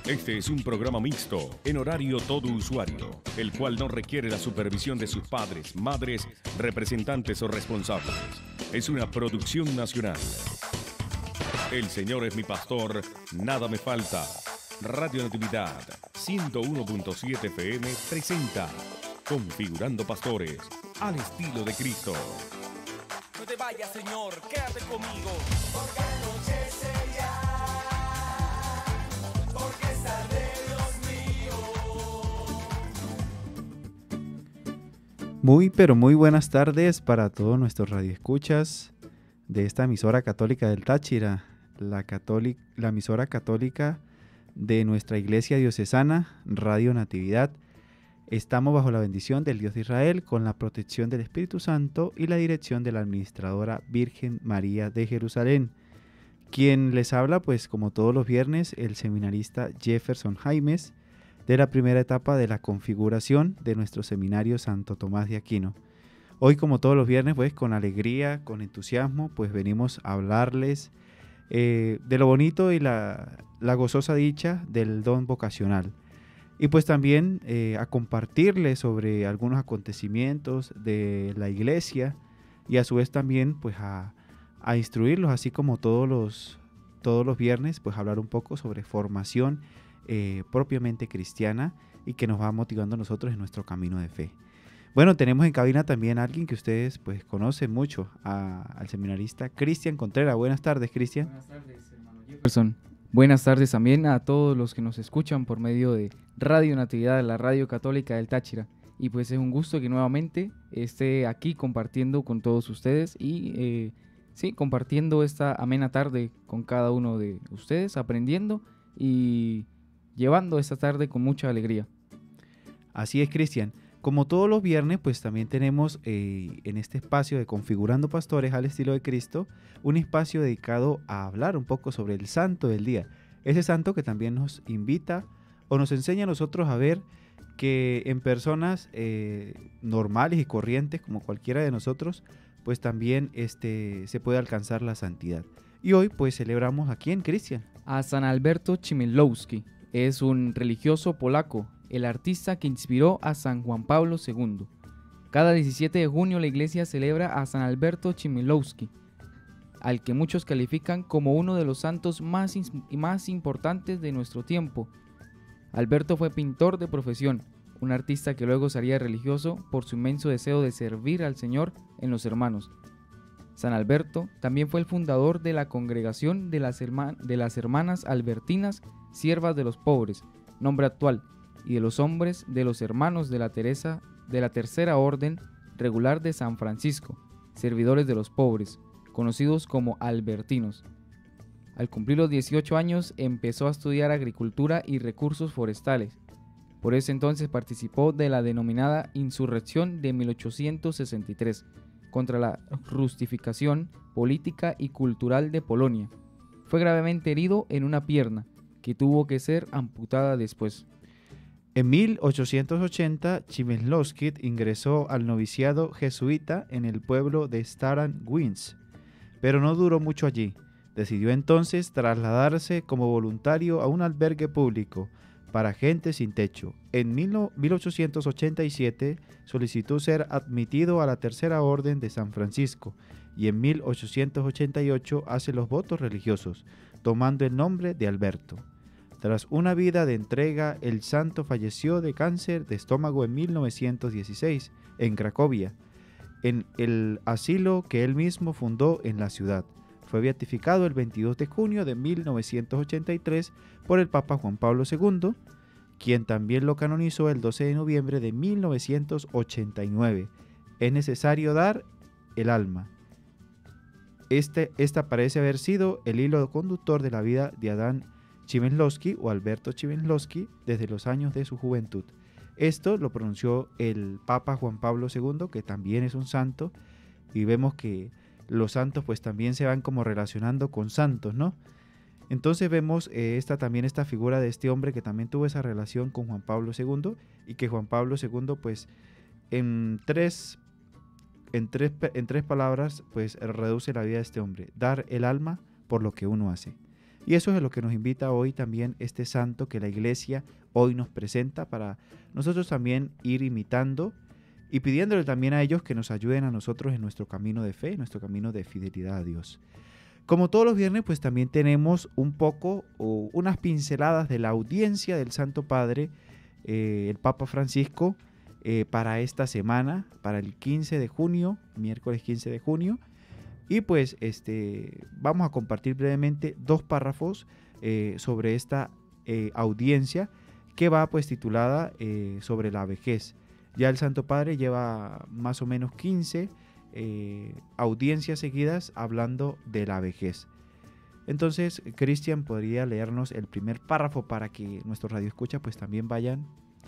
Este es un programa mixto, en horario todo usuario, el cual no requiere la supervisión de sus padres, madres, representantes o responsables. Es una producción nacional. El Señor es mi pastor, nada me falta. Radio Natividad 101.7 FM presenta Configurando Pastores al estilo de Cristo. No te vayas, Señor, quédate conmigo. Porque anochece ya, porque es tarde, Dios mío. Muy, pero muy buenas tardes para todos nuestros radioescuchas de esta emisora católica del Táchira, la emisora católica de nuestra iglesia diocesana, Radio Natividad. Estamos bajo la bendición del Dios de Israel, con la protección del Espíritu Santo y la dirección de la administradora Virgen María de Jerusalén. Quien les habla, pues como todos los viernes, el seminarista Jefferson Jaimes, de la primera etapa de la configuración de nuestro seminario Santo Tomás de Aquino. Hoy, como todos los viernes, pues con alegría, con entusiasmo, pues venimos a hablarles de lo bonito y la gozosa dicha del don vocacional. Y pues también a compartirles sobre algunos acontecimientos de la iglesia y a su vez también pues a instruirlos, así como todos los viernes, pues hablar un poco sobre formación propiamente cristiana y que nos va motivando a nosotros en nuestro camino de fe. Bueno, tenemos en cabina también a alguien que ustedes pues conocen mucho, al seminarista Cristian Contreras. Buenas tardes, Cristian. Buenas tardes, hermano Jefferson. Buenas tardes también a todos los que nos escuchan por medio de Radio Natividad, la radio católica del Táchira. Y pues es un gusto que nuevamente esté aquí compartiendo con todos ustedes y compartiendo esta amena tarde con cada uno de ustedes, aprendiendo y llevando esta tarde con mucha alegría. Así es, Cristian. Como todos los viernes, pues también tenemos en este espacio de Configurando Pastores al estilo de Cristo, un espacio dedicado a hablar un poco sobre el santo del día. Ese santo que también nos invita o nos enseña a nosotros a ver que en personas normales y corrientes como cualquiera de nosotros, pues también se puede alcanzar la santidad. Y hoy pues celebramos ¿a quién, Cristian? A San Alberto Chmielowski. Es un religioso polaco, el artista que inspiró a San Juan Pablo II. Cada 17 de junio la iglesia celebra a San Alberto Chmielowski, al que muchos califican como uno de los santos más importantes de nuestro tiempo. Alberto fue pintor de profesión, un artista que luego sería religioso por su inmenso deseo de servir al Señor en los hermanos. San Alberto también fue el fundador de la congregación de las hermanas albertinas, siervas de los pobres, nombre actual, y de los hombres de los hermanos de la tercera orden regular de San Francisco, servidores de los pobres, conocidos como albertinos. Al cumplir los 18 años empezó a estudiar agricultura y recursos forestales. Por ese entonces participó de la denominada insurrección de 1863 contra la rustificación política y cultural de Polonia. Fue gravemente herido en una pierna, que tuvo que ser amputada después. En 1880, Chmielowski ingresó al noviciado jesuita en el pueblo de Staran-Gwinsk, pero no duró mucho allí. Decidió entonces trasladarse como voluntario a un albergue público para gente sin techo. En 1887 solicitó ser admitido a la tercera orden de San Francisco y en 1888 hace los votos religiosos, tomando el nombre de Alberto. Tras una vida de entrega, el santo falleció de cáncer de estómago en 1916 en Cracovia, en el asilo que él mismo fundó en la ciudad. Fue beatificado el 22 de junio de 1983 por el Papa Juan Pablo II, quien también lo canonizó el 12 de noviembre de 1989. Es necesario dar el alma. Esta parece haber sido el hilo conductor de la vida de Adán Chmielowski o Alberto Chmielowski desde los años de su juventud. Esto lo pronunció el Papa Juan Pablo II, que también es un santo, y vemos que los santos pues también se van como relacionando con santos, ¿no? Entonces vemos esta figura de este hombre que también tuvo esa relación con Juan Pablo II y que Juan Pablo II pues en tres palabras pues reduce la vida de este hombre: dar el alma por lo que uno hace. Y eso es lo que nos invita hoy también este santo que la Iglesia hoy nos presenta para nosotros también ir imitando y pidiéndole también a ellos que nos ayuden a nosotros en nuestro camino de fe, en nuestro camino de fidelidad a Dios. Como todos los viernes, pues también tenemos un poco o unas pinceladas de la audiencia del Santo Padre, el Papa Francisco, para esta semana, para el 15 de junio, miércoles 15 de junio. Y pues vamos a compartir brevemente 2 párrafos sobre esta audiencia que va pues titulada sobre la vejez. Ya el Santo Padre lleva más o menos 15 audiencias seguidas hablando de la vejez. Entonces, Cristian podría leernos el primer párrafo para que nuestros radioescuchas pues también vayan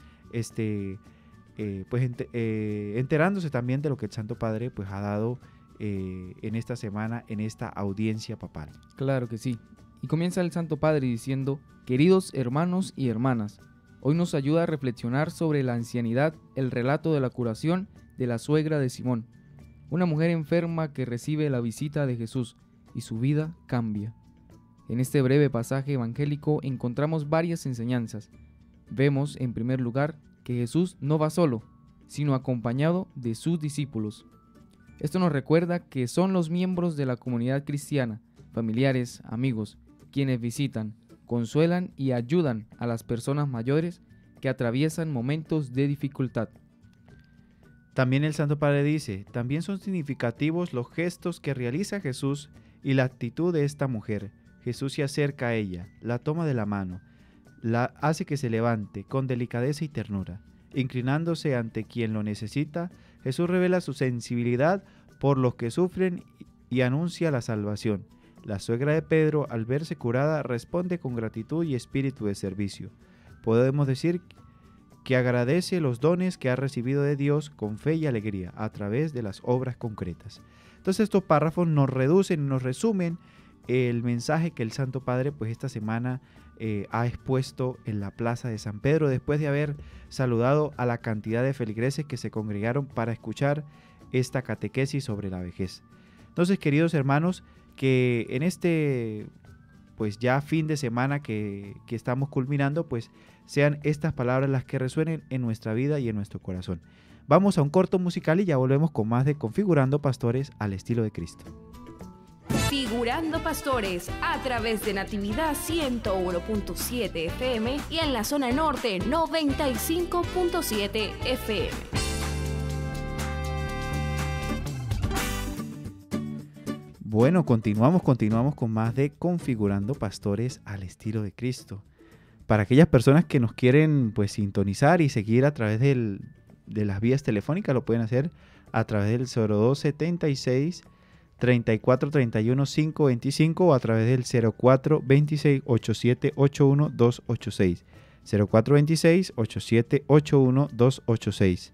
enterándose también de lo que el Santo Padre pues ha dado en esta semana, en esta audiencia papal. Claro que sí. Y comienza el Santo Padre diciendo: queridos hermanos y hermanas, hoy nos ayuda a reflexionar sobre la ancianidad el relato de la curación de la suegra de Simón, una mujer enferma que recibe la visita de Jesús y su vida cambia. En este breve pasaje evangélico encontramos varias enseñanzas. Vemos, en primer lugar, que Jesús no va solo, sino acompañado de sus discípulos. Esto nos recuerda que son los miembros de la comunidad cristiana, familiares, amigos, quienes visitan, consuelan y ayudan a las personas mayores que atraviesan momentos de dificultad. También el Santo Padre dice: también son significativos los gestos que realiza Jesús y la actitud de esta mujer. Jesús se acerca a ella, la toma de la mano, la hace que se levante con delicadeza y ternura. Inclinándose ante quien lo necesita, Jesús revela su sensibilidad por los que sufren y anuncia la salvación. La suegra de Pedro, al verse curada, responde con gratitud y espíritu de servicio. Podemos decir que agradece los dones que ha recibido de Dios con fe y alegría a través de las obras concretas. Entonces estos párrafos nos reducen y nos resumen el mensaje que el Santo Padre pues esta semana ha expuesto en la plaza de San Pedro, después de haber saludado a la cantidad de feligreses que se congregaron para escuchar esta catequesis sobre la vejez. Entonces, queridos hermanos, que en este pues ya fin de semana que estamos culminando, pues sean estas palabras las que resuenen en nuestra vida y en nuestro corazón. Vamos a un corto musical y ya volvemos con más de Configurando Pastores al estilo de Cristo. Configurando Pastores a través de Natividad 101.7 FM y en la zona norte 95.7 FM. Bueno, continuamos con más de Configurando Pastores al estilo de Cristo. Para aquellas personas que nos quieren pues sintonizar y seguir a través de las vías telefónicas, lo pueden hacer a través del 0276 34 31 525 o a través del 04 26 8781 286. 04 26 8781 286.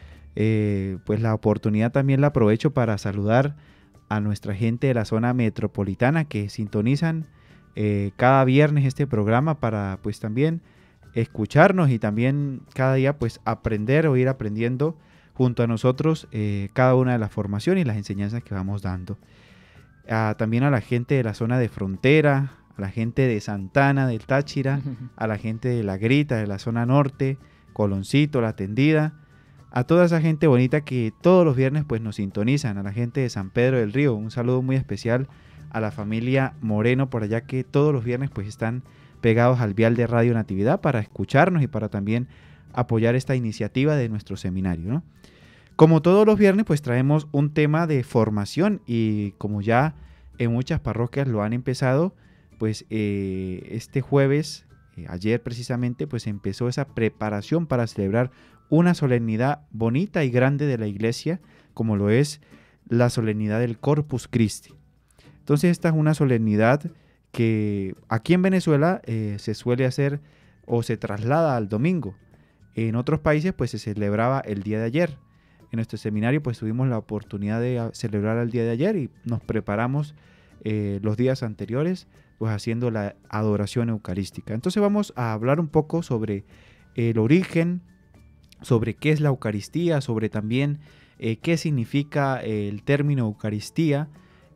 Pues la oportunidad también la aprovecho para saludar a nuestra gente de la zona metropolitana que sintonizan cada viernes este programa para pues también escucharnos y también cada día pues aprender o ir aprendiendo junto a nosotros cada una de las formaciones y las enseñanzas que vamos dando. También a la gente de la zona de frontera, a la gente de Santana, del Táchira, a la gente de La Grita, de la zona norte, Coloncito, La Tendida, a toda esa gente bonita que todos los viernes pues nos sintonizan, a la gente de San Pedro del Río, un saludo muy especial a la familia Moreno por allá que todos los viernes pues están pegados al dial de Radio Natividad para escucharnos y para también apoyar esta iniciativa de nuestro seminario, ¿no? Como todos los viernes, pues traemos un tema de formación y como ya en muchas parroquias lo han empezado, pues este jueves, ayer precisamente, pues empezó esa preparación para celebrar una solemnidad bonita y grande de la Iglesia, como lo es la solemnidad del Corpus Christi. Entonces esta es una solemnidad que aquí en Venezuela se suele hacer o se traslada al domingo. En otros países pues se celebraba el día de ayer. En nuestro seminario pues tuvimos la oportunidad de celebrar el día de ayer y nos preparamos los días anteriores pues haciendo la adoración eucarística. Entonces vamos a hablar un poco sobre el origen, sobre qué es la Eucaristía, sobre también qué significa el término Eucaristía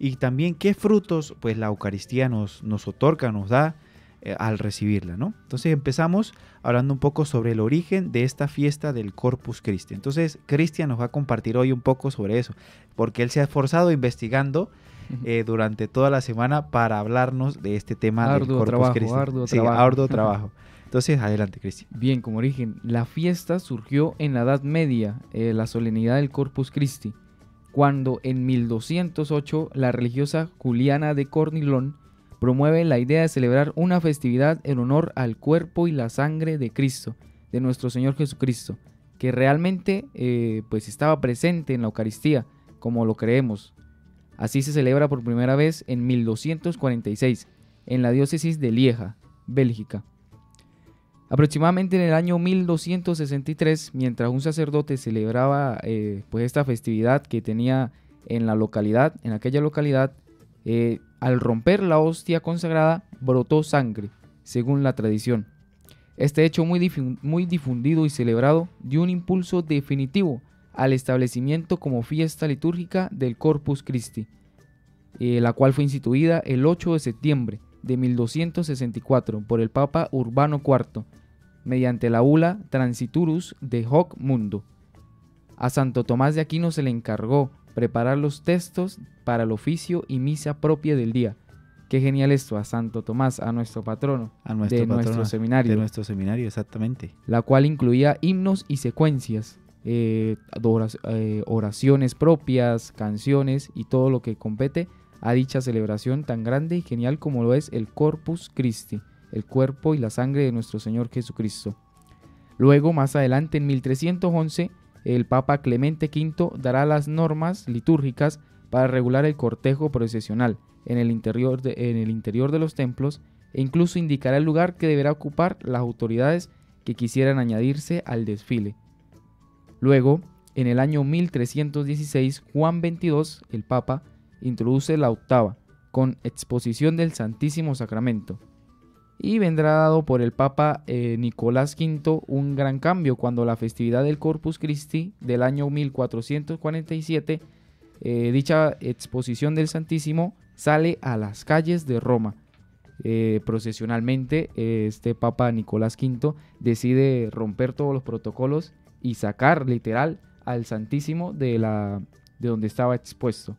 y también qué frutos pues la Eucaristía nos otorga, nos da al recibirla, ¿no? Entonces empezamos hablando un poco sobre el origen de esta fiesta del Corpus Christi. Entonces Cristian nos va a compartir hoy un poco sobre eso, porque él se ha esforzado investigando durante toda la semana para hablarnos de este tema del Corpus Christi. Arduo trabajo. Entonces, adelante, Cristian. Bien, como origen, la fiesta surgió en la Edad Media, la solemnidad del Corpus Christi, cuando en 1208 la religiosa Juliana de Cornilón promueve la idea de celebrar una festividad en honor al cuerpo y la sangre de Cristo, de nuestro Señor Jesucristo, que realmente pues estaba presente en la Eucaristía, como lo creemos. Así se celebra por primera vez en 1246, en la diócesis de Lieja, Bélgica. Aproximadamente en el año 1263, mientras un sacerdote celebraba pues esta festividad que tenía en la localidad, en aquella localidad, al romper la hostia consagrada, brotó sangre, según la tradición. Este hecho muy difundido y celebrado dio un impulso definitivo al establecimiento como fiesta litúrgica del Corpus Christi, la cual fue instituida el 8 de septiembre de 1264 por el Papa Urbano IV, mediante la bula Transiturus de Hoc Mundo. A Santo Tomás de Aquino se le encargó preparar los textos para el oficio y misa propia del día. Qué genial esto, a Santo Tomás, a nuestro patrono, nuestro seminario. De nuestro seminario, exactamente. La cual incluía himnos y secuencias, oraciones propias, canciones y todo lo que compete a dicha celebración tan grande y genial como lo es el Corpus Christi, el cuerpo y la sangre de nuestro Señor Jesucristo. Luego, más adelante, en 1311, el Papa Clemente V dará las normas litúrgicas para regular el cortejo procesional en el interior de los templos, e incluso indicará el lugar que deberá ocupar las autoridades que quisieran añadirse al desfile. Luego, en el año 1316, Juan XXII, el Papa, introduce la octava, con exposición del Santísimo Sacramento. Y vendrá dado por el Papa Nicolás V un gran cambio cuando la festividad del Corpus Christi del año 1447, dicha exposición del Santísimo sale a las calles de Roma. Procesionalmente, este Papa Nicolás V decide romper todos los protocolos y sacar literal al Santísimo de donde estaba expuesto.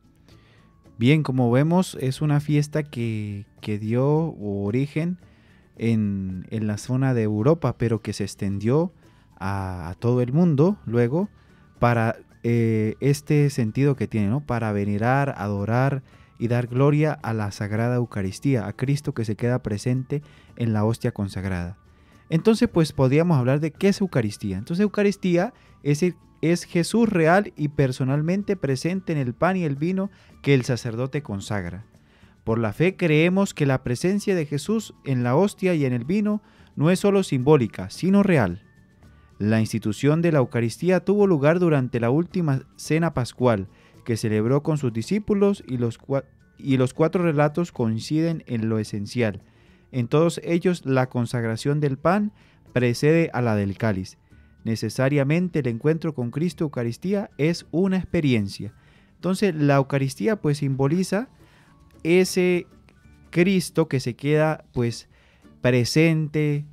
Bien, como vemos, es una fiesta que dio origen en la zona de Europa, pero que se extendió a todo el mundo luego para este sentido que tiene, ¿no? Para venerar, adorar y dar gloria a la Sagrada Eucaristía, a Cristo que se queda presente en la hostia consagrada. Entonces, pues podríamos hablar de qué es Eucaristía. Entonces, Eucaristía es Jesús real y personalmente presente en el pan y el vino que el sacerdote consagra. Por la fe creemos que la presencia de Jesús en la hostia y en el vino no es solo simbólica, sino real. La institución de la Eucaristía tuvo lugar durante la última cena pascual, que celebró con sus discípulos, y los cuatro relatos coinciden en lo esencial. En todos ellos la consagración del pan precede a la del cáliz. Necesariamente el encuentro con Cristo Eucaristía es una experiencia. Entonces la Eucaristía pues simboliza ese Cristo que se queda pues presente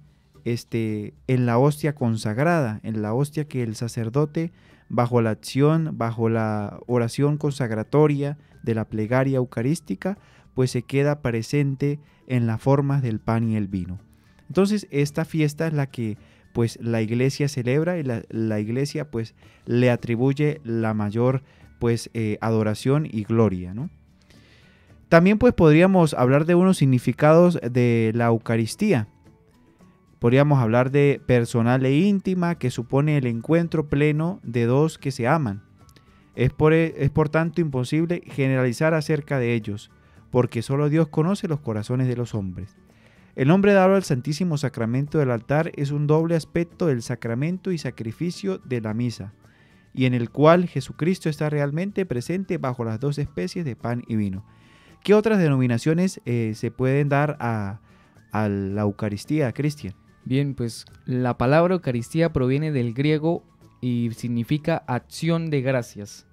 en la hostia consagrada, en la hostia que el sacerdote bajo la acción, bajo la oración consagratoria de la plegaria eucarística, pues se queda presente en las formas del pan y el vino. Entonces esta fiesta es la que pues la iglesia celebra y la iglesia pues le atribuye la mayor pues adoración y gloria, ¿no? También pues podríamos hablar de unos significados de la Eucaristía. Podríamos hablar de personal e íntima, que supone el encuentro pleno de dos que se aman. Es por tanto imposible generalizar acerca de ellos, porque solo Dios conoce los corazones de los hombres. El nombre dado al Santísimo Sacramento del altar es un doble aspecto del sacramento y sacrificio de la misa, y en el cual Jesucristo está realmente presente bajo las dos especies de pan y vino. ¿Qué otras denominaciones se pueden dar a la Eucaristía, Cristian? Bien, pues la palabra Eucaristía proviene del griego y significa acción de gracias.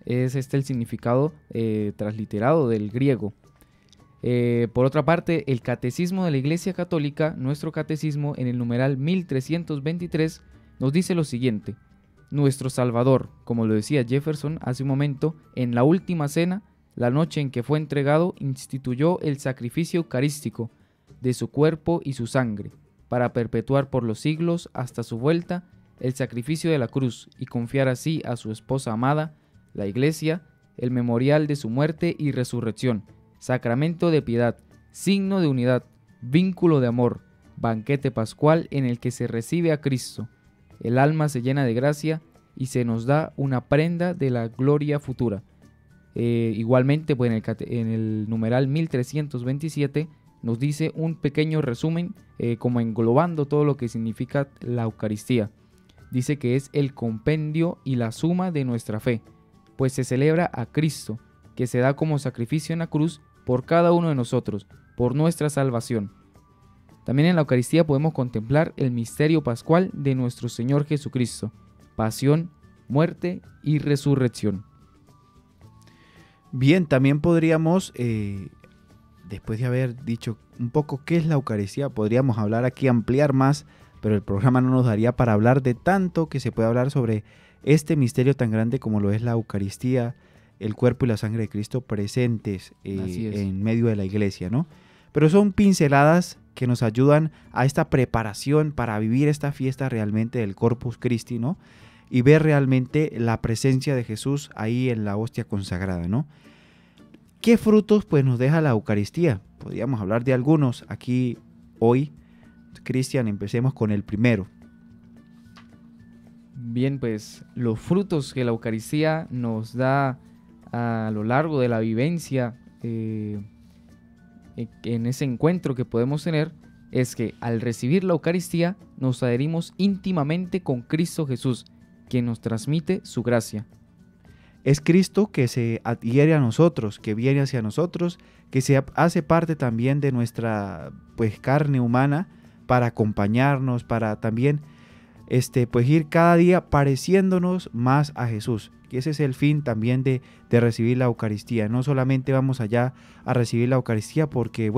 Es el significado transliterado del griego. Por otra parte, el Catecismo de la Iglesia Católica, nuestro catecismo, en el numeral 1323, nos dice lo siguiente: nuestro Salvador, como lo decía Jefferson hace un momento, en la última cena, la noche en que fue entregado, instituyó el sacrificio eucarístico de su cuerpo y su sangre, para perpetuar por los siglos hasta su vuelta el sacrificio de la cruz y confiar así a su esposa amada, la Iglesia, el memorial de su muerte y resurrección, sacramento de piedad, signo de unidad, vínculo de amor, banquete pascual en el que se recibe a Cristo. El alma se llena de gracia y se nos da una prenda de la gloria futura. Igualmente, pues en el numeral 1327 nos dice un pequeño resumen como englobando todo lo que significa la Eucaristía. Dice que es el compendio y la suma de nuestra fe, pues se celebra a Cristo, que se da como sacrificio en la cruz por cada uno de nosotros, por nuestra salvación. También en la Eucaristía podemos contemplar el misterio pascual de nuestro Señor Jesucristo, pasión, muerte y resurrección. Bien, también podríamos, después de haber dicho un poco qué es la Eucaristía, podríamos hablar aquí, ampliar más, pero el programa no nos daría para hablar de tanto que se puede hablar sobre este misterio tan grande como lo es la Eucaristía, el cuerpo y la sangre de Cristo presentes en medio de la iglesia, ¿no? Pero son pinceladas que nos ayudan a esta preparación para vivir esta fiesta realmente del Corpus Christi, ¿no? Y ver realmente la presencia de Jesús ahí en la hostia consagrada, ¿no? ¿Qué frutos pues nos deja la Eucaristía? Podríamos hablar de algunos aquí hoy. Cristian, empecemos con el primero. Bien, pues los frutos que la Eucaristía nos da a lo largo de la vivencia en ese encuentro que podemos tener es que al recibir la Eucaristía nos adherimos íntimamente con Cristo Jesús, quien nos transmite su gracia. Es Cristo que se adhiere a nosotros, que viene hacia nosotros, que se hace parte también de nuestra pues carne humana para acompañarnos, para también pues ir cada día pareciéndonos más a Jesús. Y ese es el fin también de recibir la Eucaristía. No solamente vamos allá a recibir la Eucaristía porque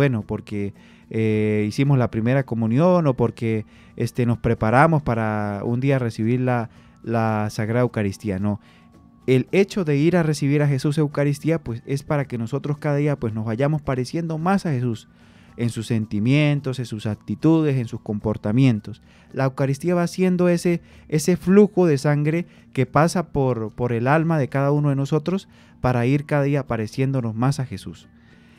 hicimos la primera comunión o porque nos preparamos para un día recibir la Sagrada Eucaristía. No, el hecho de ir a recibir a Jesús Eucaristía pues es para que nosotros cada día pues nos vayamos pareciendo más a Jesús en sus sentimientos, en sus actitudes, en sus comportamientos. La Eucaristía va siendo ese flujo de sangre que pasa por el alma de cada uno de nosotros para ir cada día pareciéndonos más a Jesús.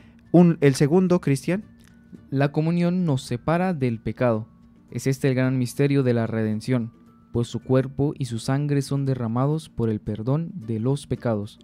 El segundo, Cristian. La comunión nos separa del pecado. Es el gran misterio de la redención, pues su cuerpo y su sangre son derramados por el perdón de los pecados.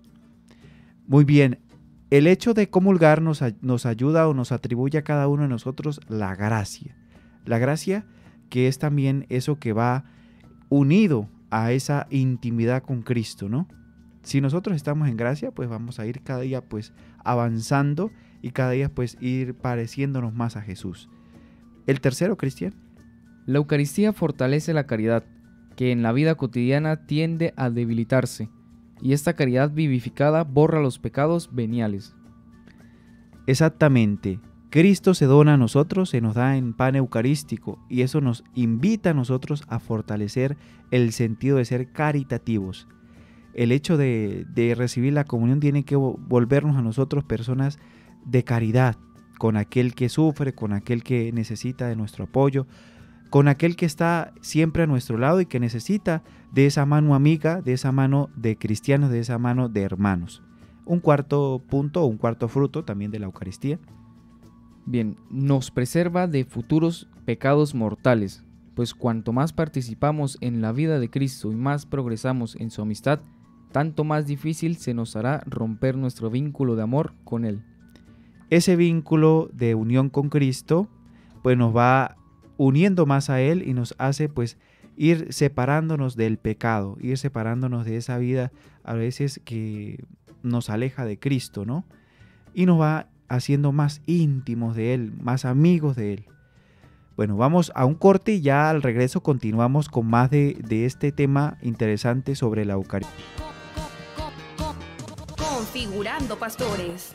Muy bien. El hecho de comulgar nos ayuda o nos atribuye a cada uno de nosotros la gracia. La gracia que es también eso que va unido a esa intimidad con Cristo, ¿no? Si nosotros estamos en gracia, pues vamos a ir cada día pues avanzando y cada día pues ir pareciéndonos más a Jesús. El tercero, Cristian. La Eucaristía fortalece la caridad, que en la vida cotidiana tiende a debilitarse. Y esta caridad vivificada borra los pecados veniales. Exactamente. Cristo se dona a nosotros, se nos da en pan eucarístico y eso nos invita a nosotros a fortalecer el sentido de ser caritativos. El hecho de recibir la comunión tiene que volvernos a nosotros personas de caridad, con aquel que sufre, con aquel que necesita de nuestro apoyo, con aquel que está siempre a nuestro lado y que necesita de esa mano amiga, de esa mano de cristianos, de esa mano de hermanos. Un cuarto punto, un cuarto fruto también de la Eucaristía. Bien, nos preserva de futuros pecados mortales, pues cuanto más participamos en la vida de Cristo y más progresamos en su amistad, tanto más difícil se nos hará romper nuestro vínculo de amor con Él. Ese vínculo de unión con Cristo, pues nos va uniendo más a Él y nos hace pues ir separándonos del pecado, ir separándonos de esa vida a veces que nos aleja de Cristo, ¿no? Y nos va haciendo más íntimos de Él, más amigos de Él. Bueno, vamos a un corte y ya al regreso continuamos con más de este tema interesante sobre la Eucaristía. Configurando Pastores.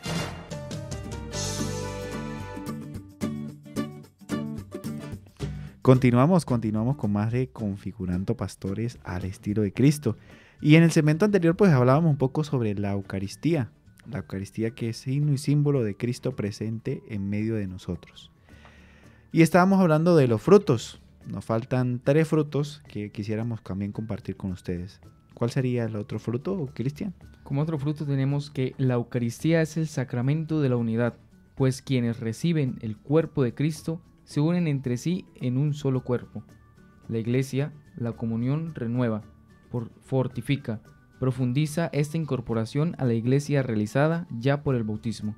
Continuamos con más de Configurando Pastores al estilo de Cristo. Y en el segmento anterior pues hablábamos un poco sobre la Eucaristía que es signo y símbolo de Cristo presente en medio de nosotros. Y estábamos hablando de los frutos. Nos faltan 3 frutos que quisiéramos también compartir con ustedes. ¿Cuál sería el otro fruto, Cristian? Como otro fruto tenemos que la Eucaristía es el sacramento de la unidad, pues quienes reciben el cuerpo de Cristo se unen entre sí en un solo cuerpo. La Iglesia, la comunión renueva, fortifica, profundiza esta incorporación a la Iglesia realizada ya por el bautismo.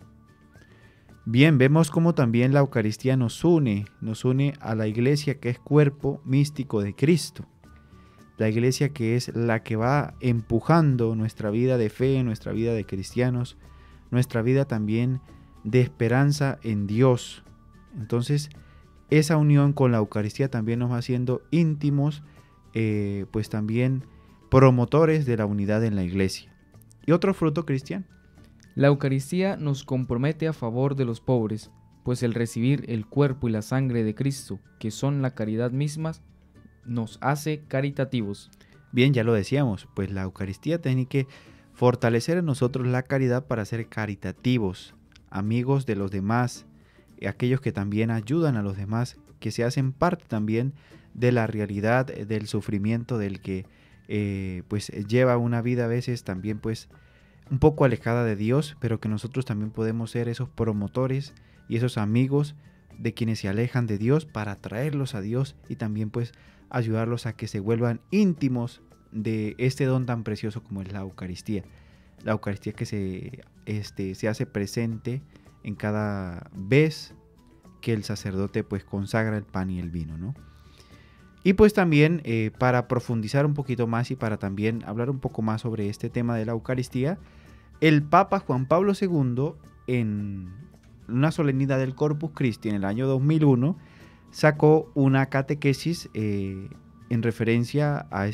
Bien, vemos cómo también la Eucaristía nos une a la Iglesia que es cuerpo místico de Cristo. La Iglesia que es la que va empujando nuestra vida de fe, nuestra vida de cristianos, nuestra vida también de esperanza en Dios. Entonces, esa unión con la Eucaristía también nos va haciendo íntimos, pues también promotores de la unidad en la Iglesia. ¿Y otro fruto, Cristian? La Eucaristía nos compromete a favor de los pobres, pues el recibir el cuerpo y la sangre de Cristo, que son la caridad mismas, nos hace caritativos. Bien, ya lo decíamos, pues la Eucaristía tiene que fortalecer en nosotros la caridad para ser caritativos, amigos de los demás, aquellos que también ayudan a los demás, que se hacen parte también de la realidad del sufrimiento del que pues lleva una vida a veces también pues un poco alejada de Dios, pero que nosotros también podemos ser esos promotores y esos amigos de quienes se alejan de Dios para traerlos a Dios y también pues ayudarlos a que se vuelvan íntimos de este don tan precioso como es la Eucaristía. La Eucaristía que se hace presente en cada vez que el sacerdote pues consagra el pan y el vino, ¿no? Y pues también para profundizar un poquito más y para también hablar un poco más sobre este tema de la Eucaristía, el Papa Juan Pablo II en una solemnidad del Corpus Christi en el año 2001 sacó una catequesis en referencia a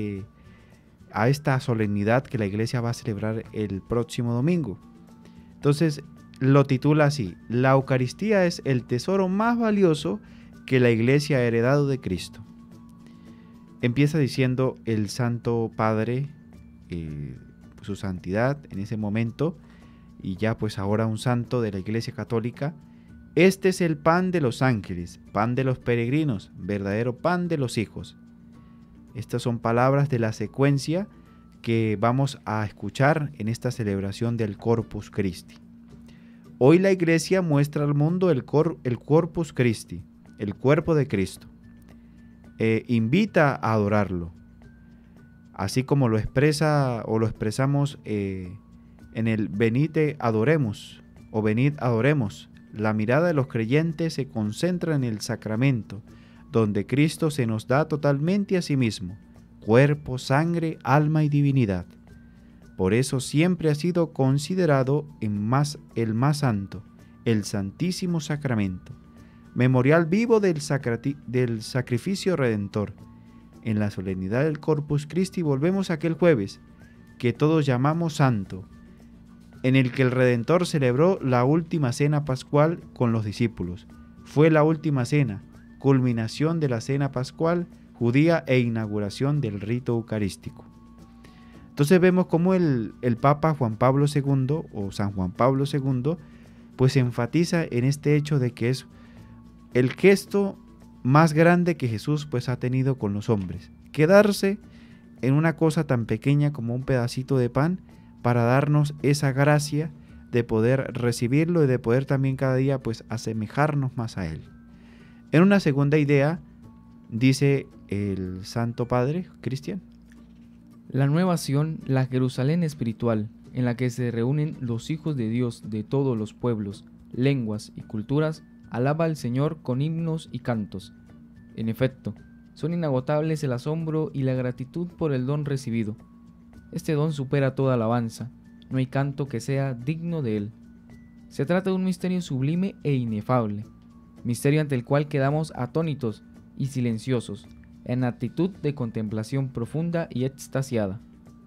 esta solemnidad que la Iglesia va a celebrar el próximo domingo. Entonces lo titula así: la Eucaristía es el tesoro más valioso que la Iglesia ha heredado de Cristo. Empieza diciendo el Santo Padre, su santidad en ese momento, y ya pues ahora un santo de la Iglesia Católica: este es el pan de los ángeles, pan de los peregrinos, verdadero pan de los hijos. Estas son palabras de la secuencia que vamos a escuchar en esta celebración del Corpus Christi. Hoy la Iglesia muestra al mundo el Corpus Christi, el cuerpo de Cristo. Invita a adorarlo, así como lo expresa o lo expresamos en el venite adoremos o venid adoremos. La mirada de los creyentes se concentra en el sacramento, donde Cristo se nos da totalmente a sí mismo, cuerpo, sangre, alma y divinidad. Por eso siempre ha sido considerado el más santo, el Santísimo Sacramento, memorial vivo del sacrificio redentor. En la solemnidad del Corpus Christi volvemos a aquel jueves que todos llamamos santo, en el que el Redentor celebró la última cena pascual con los discípulos. Fue la última cena, culminación de la cena pascual judía e inauguración del rito eucarístico. Entonces vemos cómo el Papa Juan Pablo II o San Juan Pablo II pues enfatiza en este hecho de que es el gesto más grande que Jesús pues ha tenido con los hombres, quedarse en una cosa tan pequeña como un pedacito de pan para darnos esa gracia de poder recibirlo y de poder también cada día pues asemejarnos más a Él. En una segunda idea dice el Santo Padre, Cristian: la nueva Sion, la Jerusalén espiritual, en la que se reúnen los hijos de Dios de todos los pueblos, lenguas y culturas, alaba al Señor con himnos y cantos. En efecto, son inagotables el asombro y la gratitud por el don recibido. Este don supera toda alabanza, no hay canto que sea digno de él. Se trata de un misterio sublime e inefable, misterio ante el cual quedamos atónitos y silenciosos, en actitud de contemplación profunda y extasiada.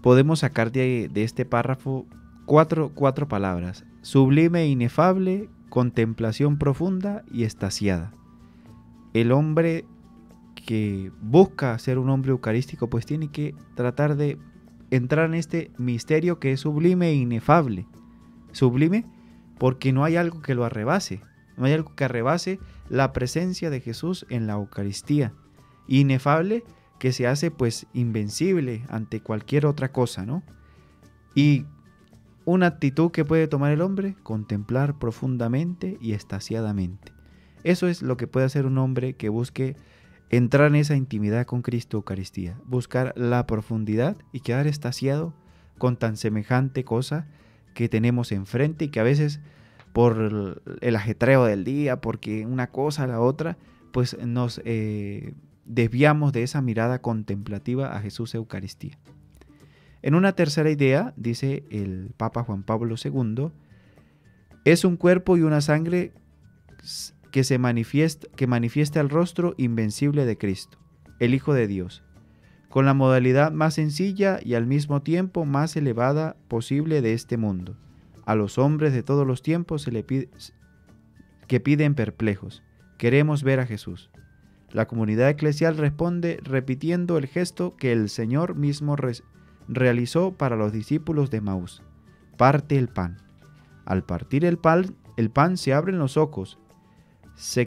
podemos sacar de este párrafo cuatro palabras: sublime e inefable, contemplación profunda y extasiada. El hombre que busca ser un hombre eucarístico pues tiene que tratar de entrar en este misterio que es sublime e inefable. Sublime porque no hay algo que lo arrebase, no hay algo que arrebase la presencia de Jesús en la Eucaristía. Inefable que se hace pues invencible ante cualquier otra cosa, ¿no? Y una actitud que puede tomar el hombre: contemplar profundamente y extasiadamente. Eso es lo que puede hacer un hombre que busque entrar en esa intimidad con Cristo Eucaristía, buscar la profundidad y quedar extasiado con tan semejante cosa que tenemos enfrente y que a veces por el ajetreo del día, porque una cosa a la otra, pues nos desviamos de esa mirada contemplativa a Jesús Eucaristía. En una tercera idea, dice el Papa Juan Pablo II, es un cuerpo y una sangre que manifiesta el rostro invencible de Cristo, el Hijo de Dios, con la modalidad más sencilla y al mismo tiempo más elevada posible de este mundo. A los hombres de todos los tiempos se le que piden perplejos: queremos ver a Jesús. La comunidad eclesial responde repitiendo el gesto que el Señor mismo realizó para los discípulos de Emaús: parte el pan. Al partir el pan se abren los ojos, se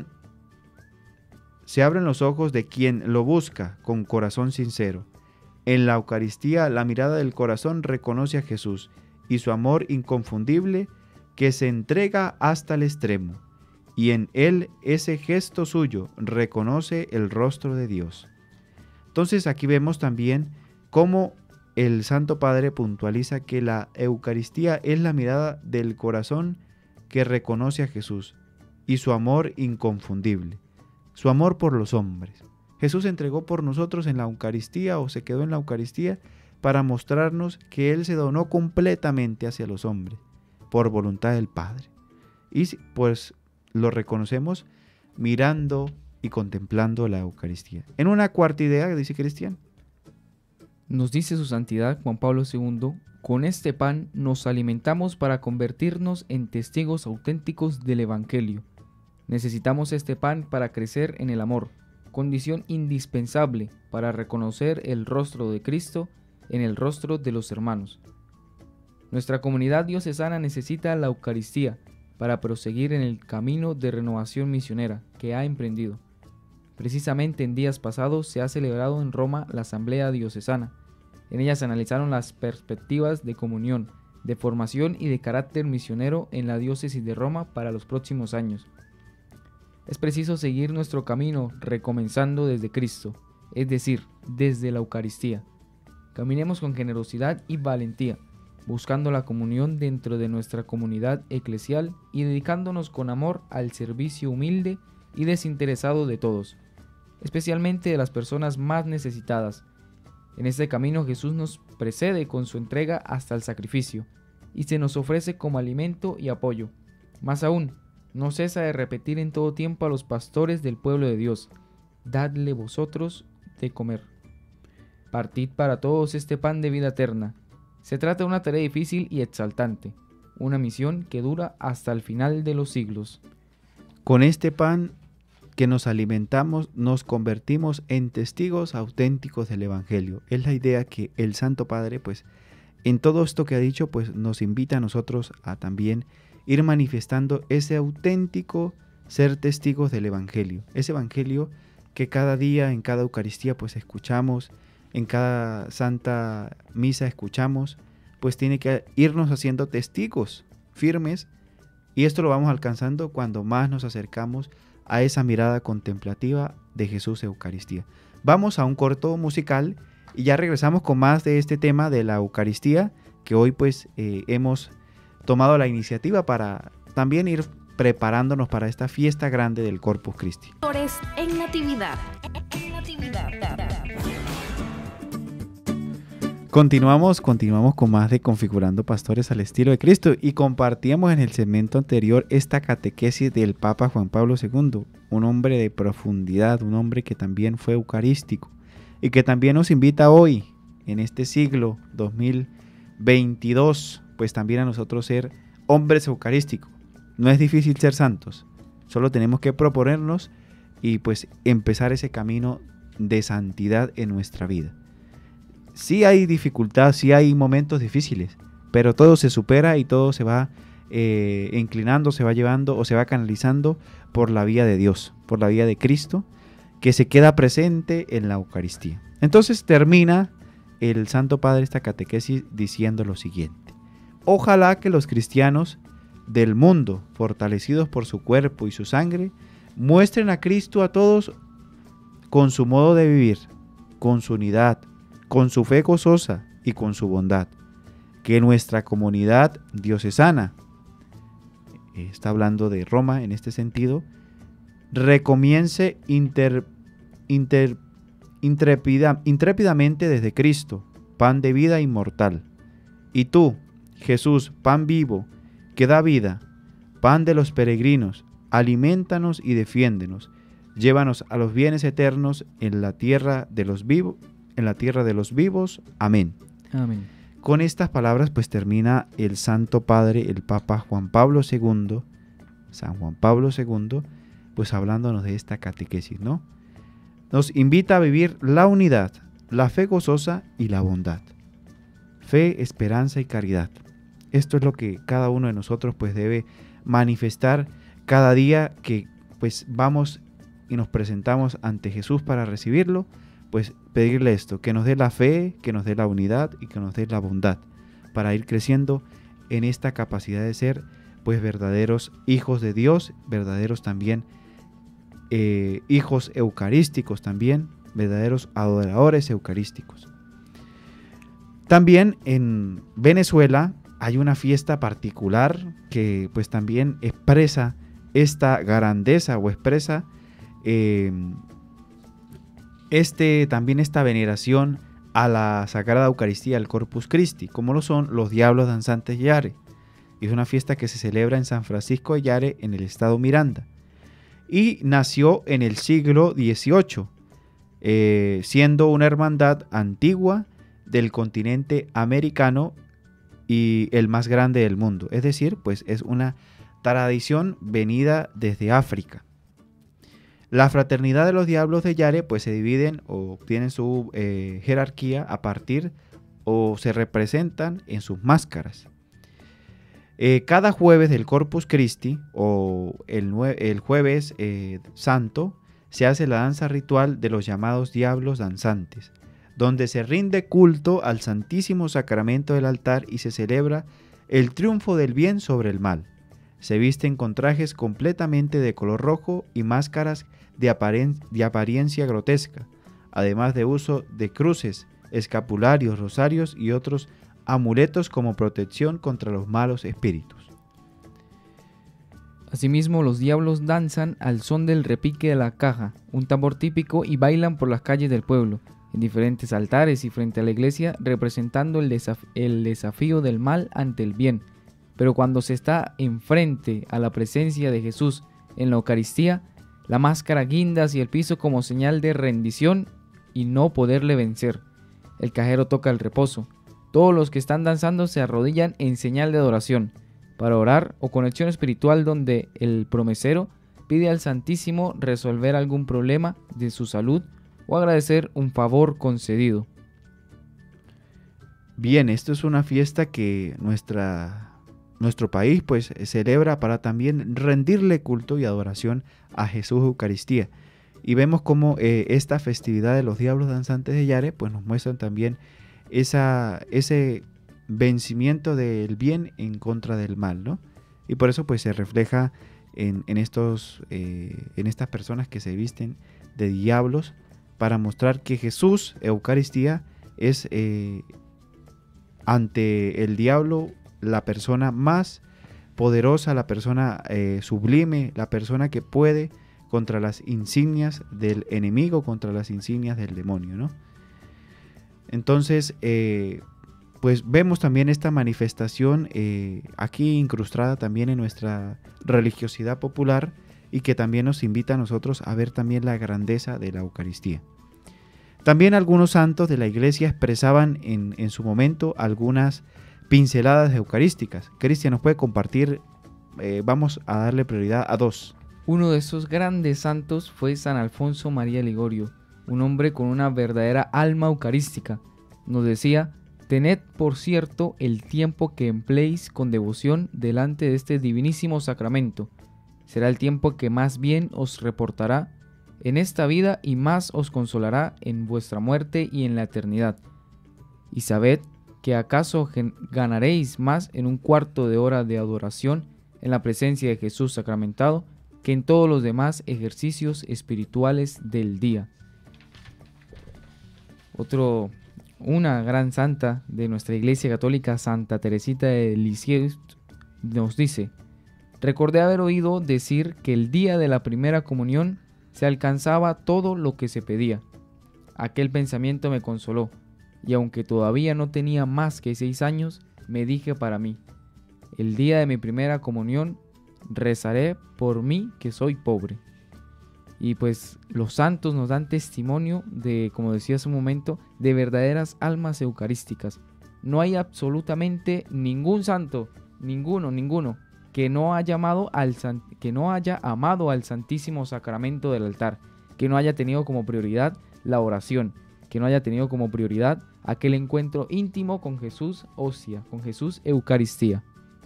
abren los ojos de quien lo busca con corazón sincero. En la Eucaristía la mirada del corazón reconoce a Jesús y su amor inconfundible que se entrega hasta el extremo, y en él ese gesto suyo reconoce el rostro de Dios. Entonces aquí vemos también cómo el Santo Padre puntualiza que la Eucaristía es la mirada del corazón que reconoce a Jesús y su amor inconfundible, su amor por los hombres. Jesús se entregó por nosotros en la Eucaristía, o se quedó en la Eucaristía, para mostrarnos que Él se donó completamente hacia los hombres, por voluntad del Padre. Y pues lo reconocemos mirando y contemplando la Eucaristía. En una cuarta idea, dice Cristian, nos dice su santidad Juan Pablo II: con este pan nos alimentamos para convertirnos en testigos auténticos del Evangelio. Necesitamos este pan para crecer en el amor, condición indispensable para reconocer el rostro de Cristo en el rostro de los hermanos. Nuestra comunidad diocesana necesita la Eucaristía para proseguir en el camino de renovación misionera que ha emprendido. Precisamente en días pasados se ha celebrado en Roma la Asamblea Diocesana. En ella se analizaron las perspectivas de comunión, de formación y de carácter misionero en la diócesis de Roma para los próximos años. Es preciso seguir nuestro camino recomenzando desde Cristo, es decir, desde la Eucaristía. Caminemos con generosidad y valentía, buscando la comunión dentro de nuestra comunidad eclesial y dedicándonos con amor al servicio humilde y desinteresado de todos, especialmente de las personas más necesitadas. En este camino Jesús nos precede con su entrega hasta el sacrificio y se nos ofrece como alimento y apoyo. Más aún, no cesa de repetir en todo tiempo a los pastores del pueblo de Dios: dadle vosotros de comer. Partid para todos este pan de vida eterna. Se trata de una tarea difícil y exaltante, una misión que dura hasta el final de los siglos. Con este pan que nos alimentamos, nos convertimos en testigos auténticos del Evangelio. Es la idea que el Santo Padre, pues, en todo esto que ha dicho, pues, nos invita a nosotros a también ir manifestando ese auténtico ser testigos del Evangelio. Ese Evangelio que cada día, en cada Eucaristía, pues, escuchamos, en cada Santa Misa escuchamos, pues tiene que irnos haciendo testigos firmes, y esto lo vamos alcanzando cuando más nos acercamos a esa mirada contemplativa de Jesús Eucaristía. Vamos a un corto musical y ya regresamos con más de este tema de la Eucaristía, que hoy pues hemos tomado la iniciativa para también ir preparándonos para esta fiesta grande del Corpus Christi. En Natividad. Continuamos con más de Configurando Pastores al Estilo de Cristo, y compartíamos en el segmento anterior esta catequesis del Papa Juan Pablo II, un hombre de profundidad, un hombre que también fue eucarístico y que también nos invita hoy en este siglo 2022, pues también a nosotros ser hombres eucarísticos. No es difícil ser santos, solo tenemos que proponernos y pues empezar ese camino de santidad en nuestra vida. Sí hay dificultad, sí hay momentos difíciles, pero todo se supera y todo se va inclinando, se va llevando o se va canalizando por la vía de Dios, por la vía de Cristo, que se queda presente en la Eucaristía. Entonces termina el Santo Padre esta catequesis diciendo lo siguiente: ojalá que los cristianos del mundo, fortalecidos por su cuerpo y su sangre, muestren a Cristo a todos con su modo de vivir, con su unidad, con su fe gozosa y con su bondad. Que nuestra comunidad diocesana, está hablando de Roma en este sentido, recomience intrépidamente desde Cristo, pan de vida inmortal. Y tú, Jesús, pan vivo, que da vida, pan de los peregrinos, aliméntanos y defiéndenos. Llévanos a los bienes eternos en la tierra de los vivos. Amén. Amén. Con estas palabras pues termina el Santo Padre, el Papa Juan Pablo II, San Juan Pablo II, pues hablándonos de esta catequesis, ¿no? Nos invita a vivir la unidad, la fe gozosa y la bondad. Fe, esperanza y caridad. Esto es lo que cada uno de nosotros pues debe manifestar cada día que pues vamos y nos presentamos ante Jesús para recibirlo, pues pedirle esto, que nos dé la fe, que nos dé la unidad y que nos dé la bondad, para ir creciendo en esta capacidad de ser pues verdaderos hijos de Dios, verdaderos también hijos eucarísticos también, verdaderos adoradores eucarísticos. También en Venezuela hay una fiesta particular que pues también expresa esta grandeza o expresa también esta veneración a la Sagrada Eucaristía, al Corpus Christi, como lo son los Diablos Danzantes de Yare. Es una fiesta que se celebra en San Francisco de Yare, en el estado Miranda, y nació en el siglo XVIII, siendo una hermandad antigua del continente americano y el más grande del mundo. Es decir, pues es una tradición venida desde África. La fraternidad de los Diablos de Yare pues se dividen o tienen su jerarquía a partir o se representan en sus máscaras. Cada jueves del Corpus Christi o el jueves santo se hace la danza ritual de los llamados Diablos Danzantes, donde se rinde culto al Santísimo Sacramento del altar y se celebra el triunfo del bien sobre el mal. Se visten con trajes completamente de color rojo y máscaras de apariencia grotesca, además de uso de cruces, escapularios, rosarios y otros amuletos como protección contra los malos espíritus. Asimismo, los diablos danzan al son del repique de la caja, un tambor típico, y bailan por las calles del pueblo, en diferentes altares y frente a la iglesia, representando el desafío del mal ante el bien. Pero cuando se está enfrente a la presencia de Jesús en la Eucaristía, la máscara guinda hacia el piso como señal de rendición y no poderle vencer. El cajero toca el reposo. Todos los que están danzando se arrodillan en señal de adoración, para orar o conexión espiritual, donde el promesero pide al Santísimo resolver algún problema de su salud o agradecer un favor concedido. Bien, esto es una fiesta que nuestro país pues celebra para también rendirle culto y adoración a Jesús Eucaristía. Y vemos cómo esta festividad de los Diablos Danzantes de Yare pues nos muestran también ese vencimiento del bien en contra del mal, ¿no? Y por eso pues se refleja en estas personas que se visten de diablos, para mostrar que Jesús Eucaristía es ante el diablo la persona más poderosa, la persona sublime, la persona que puede contra las insignias del enemigo, contra las insignias del demonio, ¿no? Entonces, pues vemos también esta manifestación aquí incrustada también en nuestra religiosidad popular, y que también nos invita a nosotros a ver también la grandeza de la Eucaristía. También algunos santos de la iglesia expresaban en su momento algunas pinceladas eucarísticas. Cristian nos puede compartir, vamos a darle prioridad a 2. Uno de esos grandes santos fue San Alfonso María Ligorio, un hombre con una verdadera alma eucarística. Nos decía: tened por cierto el tiempo que empleéis con devoción delante de este divinísimo sacramento. Será el tiempo que más bien os reportará en esta vida y más os consolará en vuestra muerte y en la eternidad. Y sabed que acaso ganaréis más en un cuarto de hora de adoración en la presencia de Jesús sacramentado que en todos los demás ejercicios espirituales del día. Una gran santa de nuestra Iglesia Católica, Santa Teresita de Lisieux, nos dice: recordé haber oído decir que el día de la primera comunión se alcanzaba todo lo que se pedía. Aquel pensamiento me consoló, y aunque todavía no tenía más que 6 años, me dije para mí: el día de mi primera comunión rezaré por mí que soy pobre. Y pues los santos nos dan testimonio de, como decía hace un momento, de verdaderas almas eucarísticas. No hay absolutamente ningún santo, ninguno, que no haya amado al Santísimo Sacramento del altar, que no haya tenido como prioridad la oración, que no haya tenido como prioridad aquel encuentro íntimo con Jesús hostia, con Jesús Eucaristía.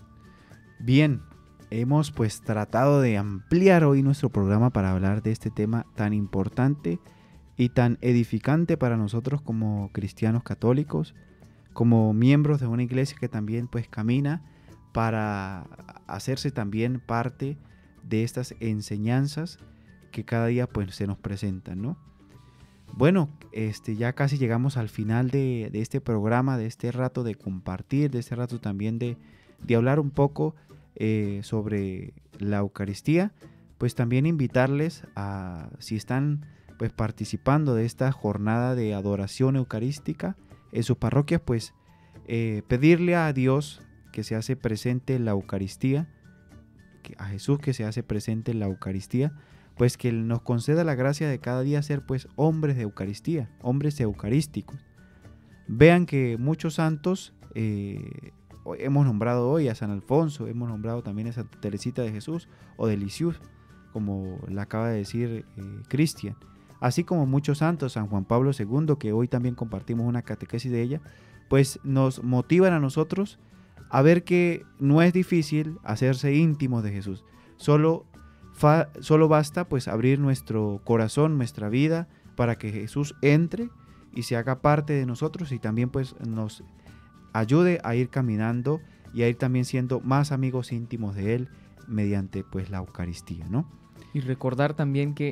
Bien, hemos pues tratado de ampliar hoy nuestro programa para hablar de este tema tan importante y tan edificante para nosotros como cristianos católicos, como miembros de una iglesia que también pues camina para hacerse también parte de estas enseñanzas que cada día pues se nos presentan, ¿no? Bueno, ya casi llegamos al final de este programa, de este rato de compartir, de este rato también de hablar un poco sobre la Eucaristía. Pues también invitarles a, si están pues participando de esta jornada de adoración eucarística en sus parroquias, pues pedirle a Dios que se hace presente en la Eucaristía, a Jesús que se hace presente en la Eucaristía, pues que Él nos conceda la gracia de cada día ser pues hombres de Eucaristía, hombres eucarísticos. Vean que muchos santos, hemos nombrado hoy a San Alfonso, hemos nombrado también a Santa Teresita de Jesús o de Lisieux, como la acaba de decir Cristian, así como muchos santos, San Juan Pablo II, que hoy también compartimos una catequesis de ella, pues nos motivan a nosotros a ver que no es difícil hacerse íntimos de Jesús. Solo basta pues abrir nuestro corazón, nuestra vida, para que Jesús entre y se haga parte de nosotros y también pues nos ayude a ir caminando y a ir también siendo más amigos íntimos de Él mediante pues la Eucaristía, ¿no? Y recordar también que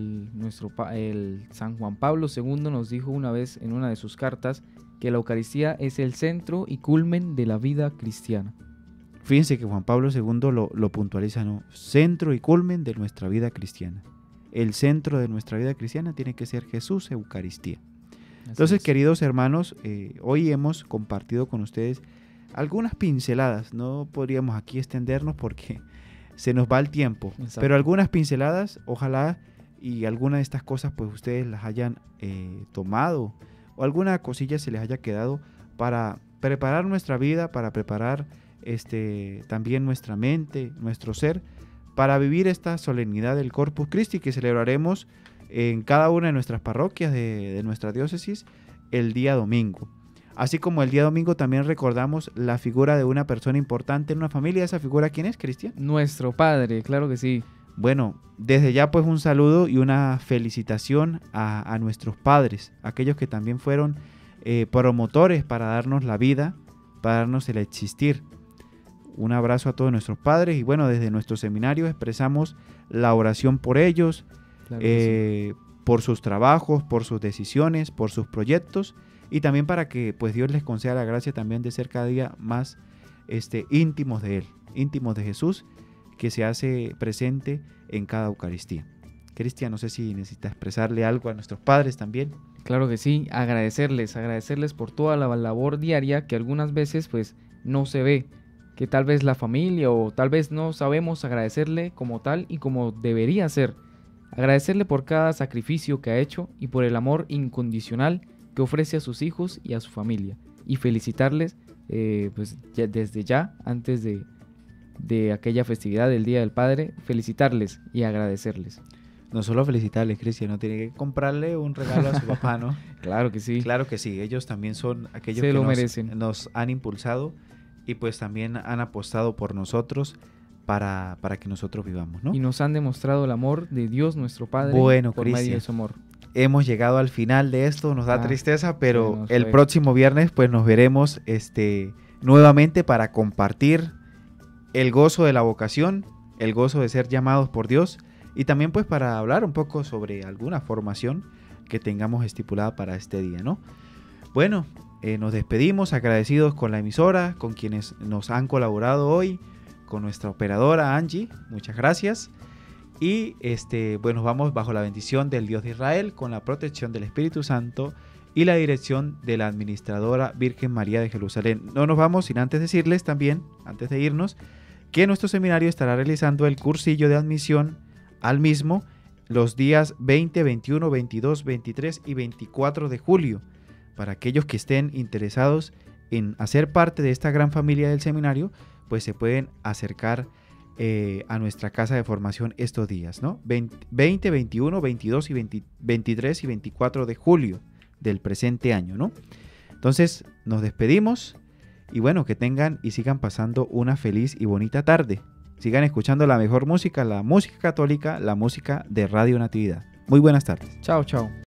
el San Juan Pablo II nos dijo una vez en una de sus cartas que la Eucaristía es el centro y culmen de la vida cristiana. Fíjense que Juan Pablo II lo puntualiza, ¿no? Centro y culmen de nuestra vida cristiana. El centro de nuestra vida cristiana tiene que ser Jesús Eucaristía. Entonces, queridos hermanos, hoy hemos compartido con ustedes algunas pinceladas. No podríamos aquí extendernos porque se nos va el tiempo. Exacto. Pero algunas pinceladas, ojalá y alguna de estas cosas pues ustedes las hayan tomado o alguna cosilla se les haya quedado para preparar nuestra vida, para preparar también nuestra mente, nuestro ser, para vivir esta solemnidad del Corpus Christi que celebraremos en cada una de nuestras parroquias de nuestra diócesis el día domingo. Así como el día domingo también recordamos la figura de una persona importante en una familia. ¿Esa figura quién es, Cristian? Nuestro Padre, claro que sí. Bueno, desde ya pues un saludo y una felicitación a nuestros padres, aquellos que también fueron promotores para darnos la vida, para darnos el existir. Un abrazo a todos nuestros padres y bueno, desde nuestro seminario expresamos la oración por ellos, claro sí, por sus trabajos, por sus decisiones, por sus proyectos y también para que pues Dios les conceda la gracia también de ser cada día más íntimos de Él, íntimos de Jesús, que se hace presente en cada Eucaristía. Cristian, no sé si necesita expresarle algo a nuestros padres también. Claro que sí, agradecerles por toda la labor diaria que algunas veces pues no se ve, que tal vez la familia o tal vez no sabemos agradecerle como tal y como debería ser. Agradecerle por cada sacrificio que ha hecho y por el amor incondicional que ofrece a sus hijos y a su familia. Y felicitarles pues ya, desde ya, antes de aquella festividad del Día del Padre, felicitarles y agradecerles. No solo felicitarles, Cristian, no tiene que comprarle un regalo a su papá, ¿no? Claro que sí. Claro que sí, ellos también son aquellos Se que lo merecen. nos han impulsado y pues también han apostado por nosotros para que nosotros vivamos, ¿no? Y nos han demostrado el amor de Dios nuestro Padre Bueno, por medio Cristian, de su amor. hemos llegado al final de esto, nos da tristeza, pero se nos el fue. próximo viernes pues nos veremos nuevamente para compartir el gozo de la vocación, el gozo de ser llamados por Dios y también pues para hablar un poco sobre alguna formación que tengamos estipulada para este día, ¿no? Bueno, nos despedimos agradecidos con la emisora, con quienes nos han colaborado hoy, con nuestra operadora Angie, muchas gracias. Y bueno, vamos bajo la bendición del Dios de Israel, con la protección del Espíritu Santo y la dirección de la administradora Virgen María de Jerusalén. No nos vamos sin antes decirles también, antes de irnos, que nuestro seminario estará realizando el cursillo de admisión al mismo los días 20, 21, 22, 23 y 24 de julio. Para aquellos que estén interesados en hacer parte de esta gran familia del seminario, pues se pueden acercar a nuestra casa de formación estos días, ¿no? 20, 21, 22 y 23 y 24 de julio del presente año, ¿no? Entonces nos despedimos y bueno, que tengan y sigan pasando una feliz y bonita tarde. Sigan escuchando la mejor música, la música católica, la música de Radio Natividad. Muy buenas tardes. Chao, chao.